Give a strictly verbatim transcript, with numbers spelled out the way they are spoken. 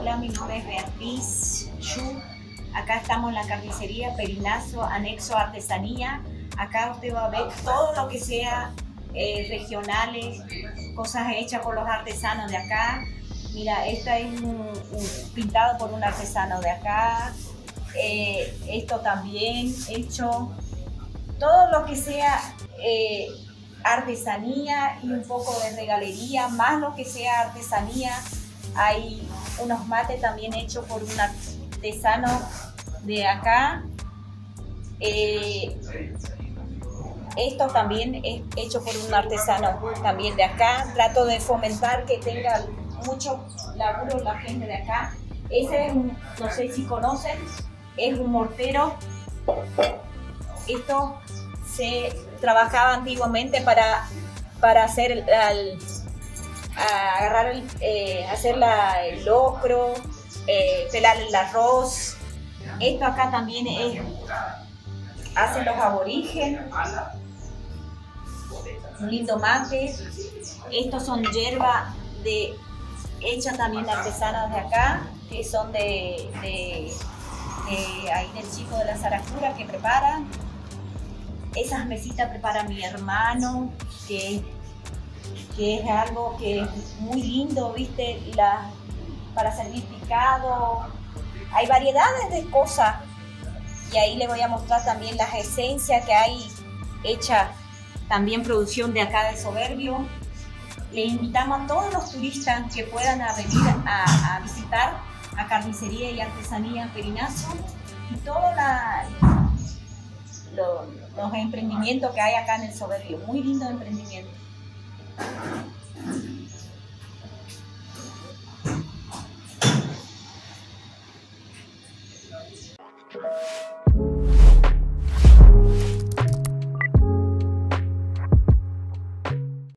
Hola, mi nombre es Beatriz Yu. Acá estamos en la carnicería Perinazo, anexo artesanía. Acá usted va a ver todo lo que sea eh, regionales, cosas hechas por los artesanos de acá. Mira, esta es un, un, pintado por un artesano de acá. Eh, esto también hecho. Todo lo que sea eh, artesanía y un poco de regalería, más lo que sea artesanía. Hay unos mates también hechos por un artesano de acá. Eh, esto también es hecho por un artesano también de acá. Trato de fomentar que tenga mucho laburo la gente de acá. Ese es un, no sé si conocen, es un mortero. Esto se trabajaba antiguamente para, para hacer el, el agarrar el, eh, hacer la, el locro, eh, pelar el arroz. Esto acá también es, hacen los aborígenes. Un lindo mate. Estos son hierbas de, hechas también artesanas de acá, que son de, de, de ahí del chico de la Saracura que preparan. Esas mesitas prepara mi hermano, que, que es algo que es muy lindo, ¿viste? La, para servir picado. Hay variedades de cosas. Y ahí les voy a mostrar también las esencias que hay hechas, también producción de acá de Soberbio. Les invitamos a todos los turistas que puedan venir a, a visitar a Carnicería y Artesanía Perinazo y todos lo, los emprendimientos que hay acá en el Soberbio. Muy lindo emprendimiento.